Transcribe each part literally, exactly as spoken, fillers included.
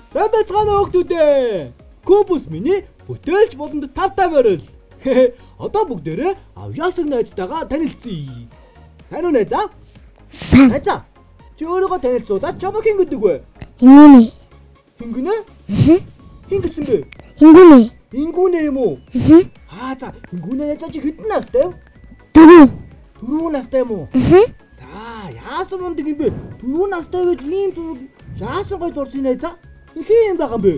Сайн байцгаана уу хүүхдүүдээ. Кубус миний бүтээлч болонд тавтай барил. Одоо бүгдээрээ авьяасаг найзтайгаа танилцъя. Сайн уу найзаа? Сайн. Найзаа. Чи өөрийгөө танилцуулаад чамаг хин гэдэг вэ? Ингүнэ. Хингүнэ? Хин гэсэн бэ? Ингүнэ. Ингүнэ юм уу? Аа за, Ингүнэ найзаа чи хэдэн настай вэ? Дөрөв. Дөрөв настай юм уу? За, яасан мундаг юм бэ? Дөрөв настай гэж ийм зүйл яасан гой зурсан найзаа? Хин юм байгаа юм бэ?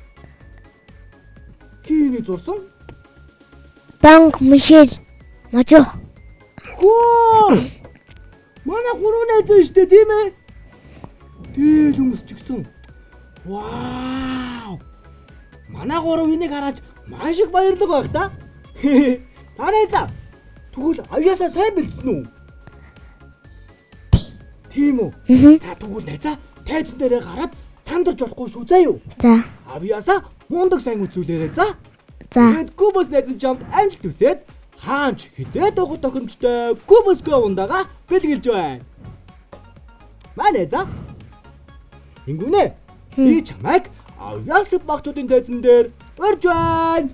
Хин зурсан? Банк Мишель Мажох. Хөө! Манай гурван найзаа шүү дээ, тийм ээ? Тэгэл хүмүүс ч гэсэн. Вау! Манай гурав энийг хараад маш их баярлаг байх та. Та найзаа. Тэгвэл авьяасаа сайн бэлдсэн үү? Тийм үү? За тэгвэл найзаа тайзан дээрээ гараад сандарч болохгүй шүү заа юу? За. Авьяасаа мундаг сайн үзүүлээрэй за. За. Тэгэд Кубус найзан чамд амжилт хүсээд хаанч хитээ дохот тохиромжтой Кубуско ундаага бэлгэлж байна. Манай за. Ингүнэ. Би чамайг авьяасаг багчуудын тайзан дээр урьж байна.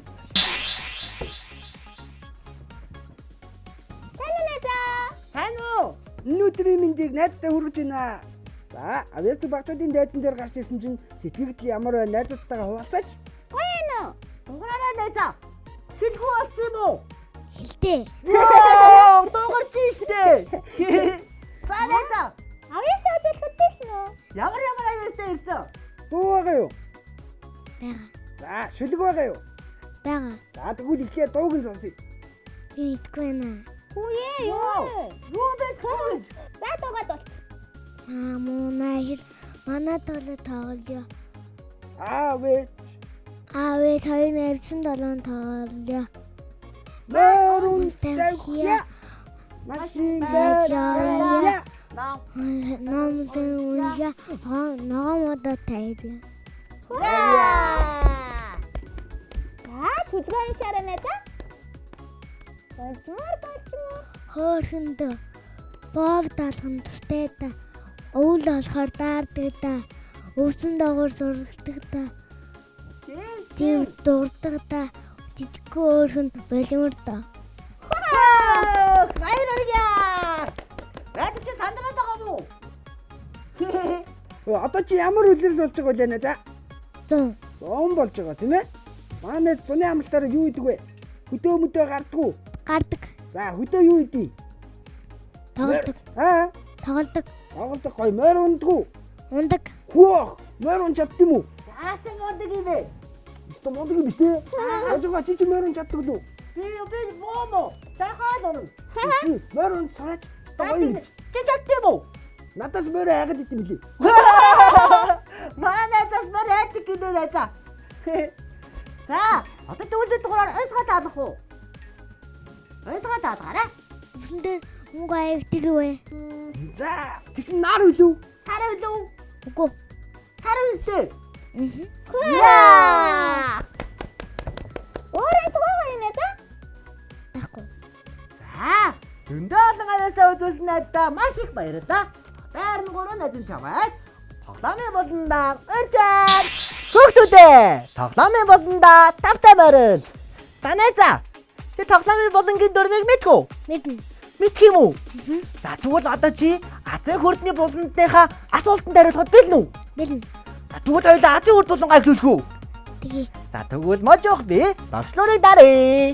Сайн уу? Өнөөдрийн мэндийг найзтай хүргэж байна. За, авьяасаг багчуудын дайзан дээр гарч ирсэн чинь сэтгэгдэл ямар байна? Найзуудтайгаа хуваалцаач. Гоёно. Дугаараа найзаа. Хэн хуваалцсан юм уу? Хилтэй. Оо, дугаарч штэ. За найзаа. Авьяасаа зөвхөтсөн үү? Ямар ямар авьяасаа ирсэн? Дуу байгаа юу? Бага. За, шүлэг байгаа юу? Бага. За, тэгвэл ихээ дууг нь сонсъё. Би итгэхгүй байна. Хүүе юу? Юу бэ гэж? За дугаад бол. Аа муунаа хэр манай тоглоо тоглоё. Аа, вэ. Аа вэ хоёр нэвсэн долоон тоглоё. Мөрөн Тавья. тавья. Машин Тавья. бэжая. Ном зэн уншаа. Аа ногоомодоо тайваа. Аа, шүлгэн шараа найзаа. Болчмор болчмор. Хөөхөндөө бов даалган туртай да. Өвөл болохоор даардаг да. Өвсөн доогоор зурагдаг да. Зэв дурдаг да. Жижигхэн өөрхөн болимор да. Баяр хүргье. Яд чи сандраад байгаа мó? Одоо чи ямар үлрэл болж байгаа вэ найзаа? Зун. Зон болж байгаа тийм ээ? Манай зуны амлалтаараа юу идэг вэ? Хөдөө мөдөө гардгүү. Гардаг. За, хөдөө юу идэв? Тоглодог. Аа, Тоглодог. тоглодог гой морь ундгүү. Ундаг. Хөөх, морь унж чадд юм уу? Яасан мундаг юм бэ? Өстө мундаг юм биш үү? Ажгаа чи чи морь унж чаддаг лүү? Би би боомо. Дахиад орно. Чи морь унж сараач. Өстө гоё юм. Чи чадчих юм уу? Надаас морь айгаад идэм билий. Манай найзаас мөр яадаг гэдэг найзаа. За, одоо дүүлбэр дугаараар ойсгоо таалах уу? Ойсгоо таалгаарай. Өвсөн дээр мөнгө аягддаг вэ? За, чи чи нар үлээ. Сар үлээ. Үгүй. Сар үстэй. Аа. Яа! Орос гоо юм найзаа. Баггүй. За, зөндөө олон авьяасаа үзүүлсэн найздаа маш их баярлалаа. Байр нь гурван найз чамайг тоглоомын болондоо урьжээ. Хүүхдүүдээ, тоглоомын болондоо тавтай барил. Та найзаа, чи тоглоомын болонгийн дөрмийг мэдэх үү? Мэднэ. Мэдх юм уу? За тэгвэл одоо чи Азийн хурдны буландныхаа асуултанд хариулахад бэлэн үү? Бэлэн. За тэгвэл хоёулаа Азийн хурд булангаа эхлүүлэх үү? Тэгээ. За тэгвэл можох би дорчлуурыг даръя.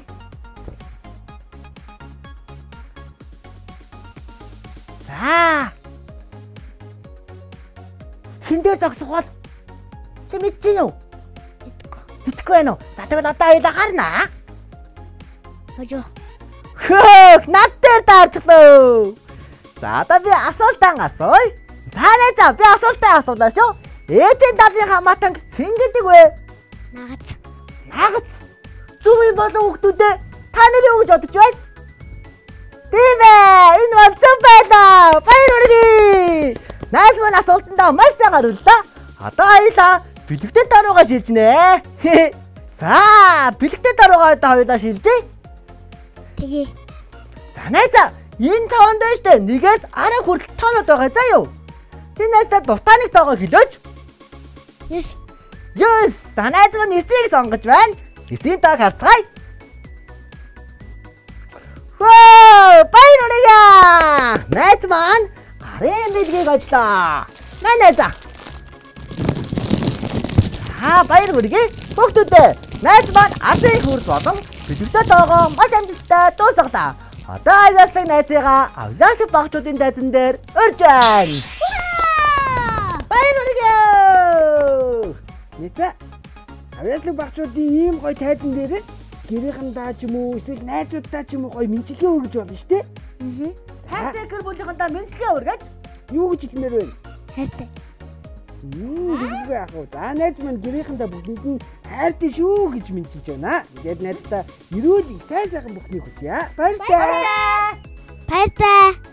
За. Хин дээр зогсох бол чи мэдчихэв үү? Мэдгүй. Мэдхгүй байна уу? За тэгвэл одоо хоёулаа гарнаа. Хожоо. Хөөх, над дээр даарчлаа. За одоо би асуултан асууя. За найзаа, би асуултаа асуулаа шүү. Ээжийн далын хамаатан хэн гэдэг вэ? Нагац. Нагац. Зүв юм болон хүүхдүүдээ та нар юу гэж бодож байна? Тийм ээ, энэ бол зөв байлаа. Баяр хүргэе. Найз маань асуултандаа маш сайн хариуллаа. Одоо хоёулаа бэлэгдэл даруугаа шилжнэ. За, бэлэгдэл даруугаа одоо хоёулаа шилжээ. Тэгээ. За найзаа, энэ тоонд байна штэ. Нэгээс арай хүртэл тоонод байгаа заа юу? Чи найзтай дутааныг тоогоо хэлөөч. Yes. Юус, танайд нь нисийг сонгож байна. Нисийн таг харцгаая. Вау, баяр хүргэе. Найз маань гарын бэлгийг очлоо. Манай найзаа. Аа, баяр хүргэе. Хүүхдүүдээ, найз маань арын хурд болон бэлэгдээ тоогоо маш амжилттай дуусгалаа. Одоо авьяаслаг найзыгаа авьяаслаг багчуудын тайзан дээр урьж байна. Баяр хүргэе. Яца. Авьяаслаг багчуудын ийм гоё тайзан дээрээс гэрээхэндээ ч юм уу эсвэл найзуудтай ч юм уу гоё мэнчилгээ өргөж болно шүү дээ. Аа. Хайртай гэр бүлийнхэнтэй мэнчилгээ өргөж Юу гэж хэлмээр вэ? Хайртай. Мм, тэгвэл яах вэ? За найз маань гэрээхэндээ бүгдэнд нь хайртай шүү гэж мэнчилж байна. Тэгээд найздаа эрүүл сайн сайхан бүхнийг хүсье. Баяртай. Баяртай.